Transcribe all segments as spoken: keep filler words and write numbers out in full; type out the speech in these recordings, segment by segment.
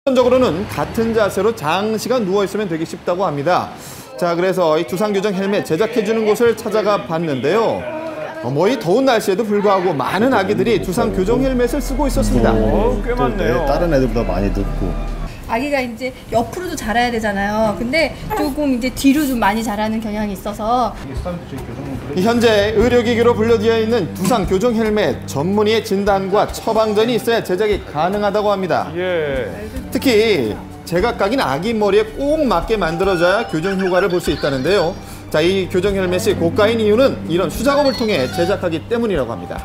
기본적으로는 같은 자세로 장시간 누워있으면 되기 쉽다고 합니다. 자, 그래서 이 두상교정 헬멧 제작해주는 곳을 찾아가 봤는데요. 어, 뭐 이 더운 날씨에도 불구하고 많은 아기들이 두상교정 헬멧을 쓰고 있었습니다. 오, 꽤 많네요. 다른 애들보다 많이 늦고. 아기가 이제 옆으로도 자라야 되잖아요. 근데 조금 이제 뒤로 좀 많이 자라는 경향이 있어서. 현재 의료기기로 분류되어 있는 두상교정 헬멧 전문의의 진단과 처방전이 있어야 제작이 가능하다고 합니다. 예. 특히 제각각인 아기 머리에 꼭 맞게 만들어져야 교정 효과를 볼 수 있다는데요. 자, 이 교정 헬멧이 고가인 이유는 이런 수작업을 통해 제작하기 때문이라고 합니다.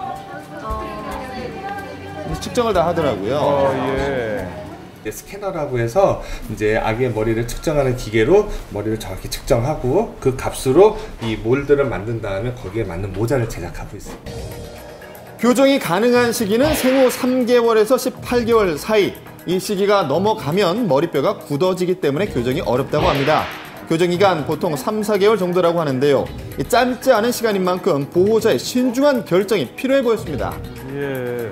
측정을 다 하더라고요. 어, 예. 스캐너라고 해서 이제 아기의 머리를 측정하는 기계로 머리를 정확히 측정하고 그 값으로 이 몰드를 만든 다음에 거기에 맞는 모자를 제작하고 있습니다. 교정이 가능한 시기는 생후 삼 개월에서 십팔 개월 사이. 이 시기가 넘어가면 머리뼈가 굳어지기 때문에 교정이 어렵다고 합니다. 교정기간 보통 삼, 사 개월 정도라고 하는데요. 짧지 않은 시간인 만큼 보호자의 신중한 결정이 필요해 보였습니다. 예.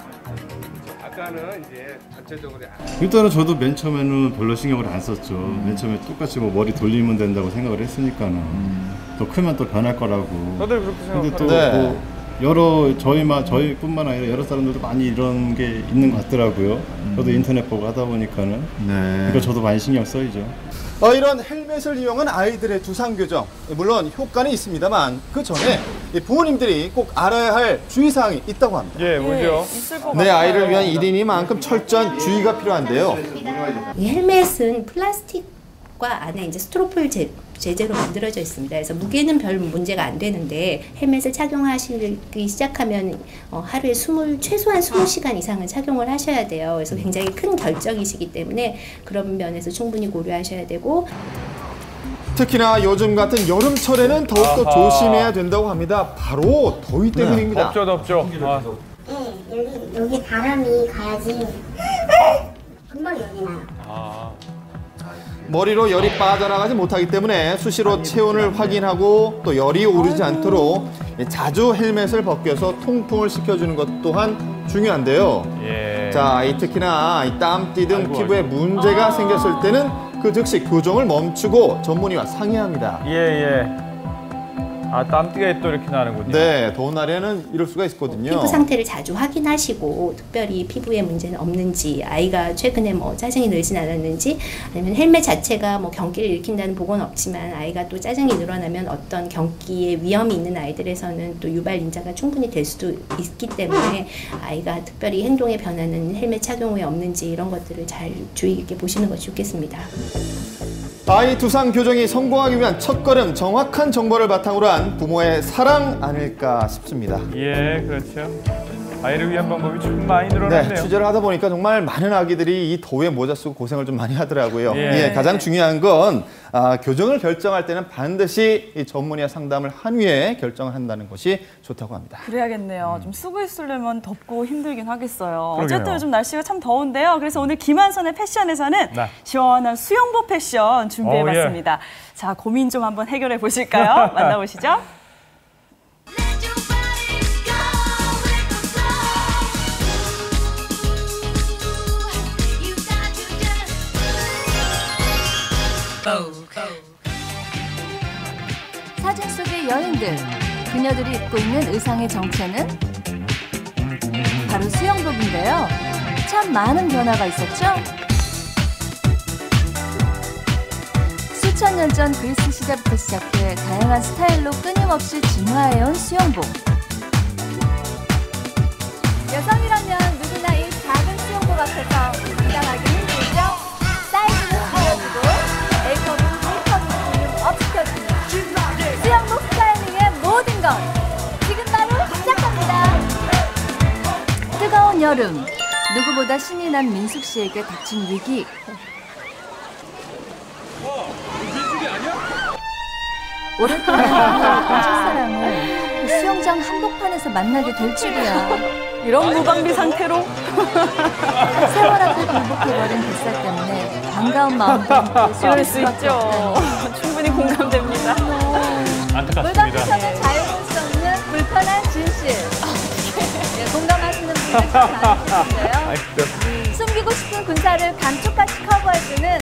아까는 이제 전체적으로 일단은 저도 맨 처음에는 별로 신경을 안 썼죠. 음. 맨 처음에 똑같이 뭐 머리 돌리면 된다고 생각을 했으니까는 음. 또 크면 또 변할 거라고. 다들 그렇게 생각하는데. 근데 또 네. 뭐 여러 저희만 저희뿐만 아니라 여러 사람들도 많이 이런 게 있는 것 같더라고요. 음. 저도 인터넷 보고 하다 보니까는. 네. 그러니까 저도 많이 신경 써이죠. 어, 이런 헬멧을 이용한 아이들의 두상교정, 물론 효과는 있습니다만 그 전에 부모님들이 꼭 알아야 할 주의사항이 있다고 합니다. 예, 뭐죠? 내 아이를 위한 일이니만큼 철저한 주의가 필요한데요. 이 헬멧은 플라스틱과 안에 이제 스티로폴 제, 재재로 만들어져 있습니다. 그래서 무게는 별 문제가 안 되는데 헬멧을 착용하시기 시작하면 어, 하루에 이십, 최소한 이십 시간 이상은 착용을 하셔야 돼요. 그래서 굉장히 큰 결정이시기 때문에 그런 면에서 충분히 고려하셔야 되고, 특히나 요즘 같은 여름철에는 더욱더 아하. 조심해야 된다고 합니다. 바로 더위 때문입니다. 덥죠, 덥죠. 아. 네, 여기, 여기 바람이 가야지 금방 열이 나요. 아. 머리로 열이 빠져나가지 못하기 때문에 수시로 체온을 확인하고 또 열이 오르지 않도록 자주 헬멧을 벗겨서 통풍을 시켜주는 것 또한 중요한데요. 예. 자, 이 특히나 이 땀띠 등 아이고, 피부에 아이고. 문제가 아 생겼을 때는 그 즉시 교정을 멈추고 전문의와 상의합니다. 예, 예. 아, 땀띠가 또 이렇게 나는군요. 네, 더운 날에는 이럴 수가 있거든요. 피부 상태를 자주 확인하시고 특별히 피부에 문제는 없는지, 아이가 최근에 뭐 짜증이 늘진 않았는지, 아니면 헬멧 자체가 뭐 경기를 일으킨다는 보고는 없지만 아이가 또 짜증이 늘어나면 어떤 경기에 위험이 있는 아이들에서는 또 유발 인자가 충분히 될 수도 있기 때문에 아이가 특별히 행동의 변화는 헬멧 착용 후에 없는지 이런 것들을 잘 주의 깊게 보시는 것이 좋겠습니다. 아이 두상 교정이 성공하기 위한 첫걸음, 정확한 정보를 바탕으로 한 부모의 사랑 아닐까 싶습니다. 예, 그렇죠. 아이를 위한 방법이 좀 많이 늘어났네요. 네, 취재를 하다 보니까 정말 많은 아기들이 이 더위에 모자 쓰고 고생을 좀 많이 하더라고요. 예. 예, 가장 중요한 건 아, 교정을 결정할 때는 반드시 이 전문의와 상담을 한 후에 결정을 한다는 것이 좋다고 합니다. 그래야겠네요. 좀 쓰고 있으려면 덥고 힘들긴 하겠어요. 그러게요. 어쨌든 요즘 날씨가 참 더운데요. 그래서 오늘 김한선의 패션에서는 네. 시원한 수영복 패션 준비해봤습니다. 오, 예. 자, 고민 좀 한번 해결해 보실까요? 만나보시죠. 사진 속의 여인들, 그녀들이 입고 있는 의상의 정체는 바로 수영복인데요. 참 많은 변화가 있었죠? 수천 년 전 그리스 시대부터 시작해 다양한 스타일로 끊임없이 진화해온 수영복. 여성이라면 누구나 이 작은 수영복 앞에서 긴장하기 힘들죠? 사이즈는 줄여주고 메이크업은 메이크업으로 볼륨 업 시켜줍니다. 수영복 스타일링의 모든 것 지금 바로 시작합니다. 뜨거운 여름, 누구보다 신이 난 민숙 씨에게 닥친 위기. 오랫동안 기다렸던 첫사랑을 수영장 한복판에서 만나게 될 줄이야. 이런 무방비 상태로 세월 앞에 굴복해버린 뱃살 때문에 반가운 마음도 함께 이럴 수 있죠. 충분히 공감됩니다. 물방울처럼 자유로울 수 없는 불편한 진실. 네, 공감하시는 분들 참 많으신데요. 숨기고 싶은 군 검사를 감촉하는